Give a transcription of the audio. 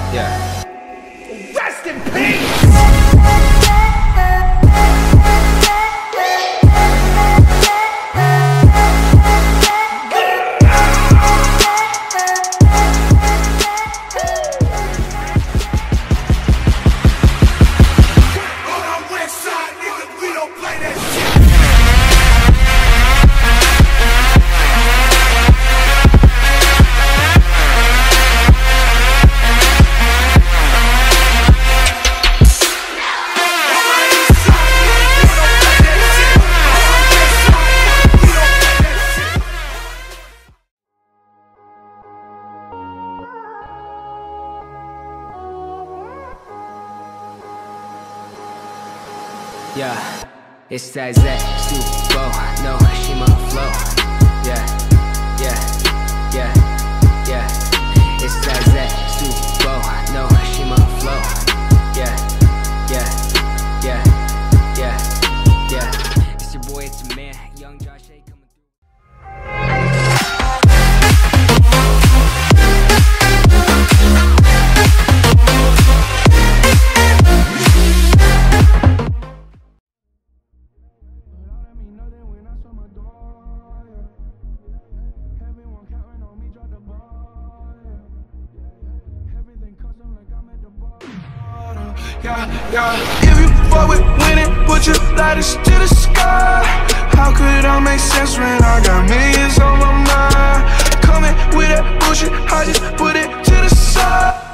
Yeah. Rest in peace! Yeah, it's that Zach Subo, no Shima flow. Yeah, yeah, yeah, yeah. It's that Zach Subo, no Shima flow. Yeah, yeah, yeah, yeah, yeah. It's your boy, it's your man, Young Josh A coming through. Yeah. If you fuck with winning, put your lighters to the sky. How could I make sense when I got millions on my mind? Coming with that bullshit, I just put it to the side.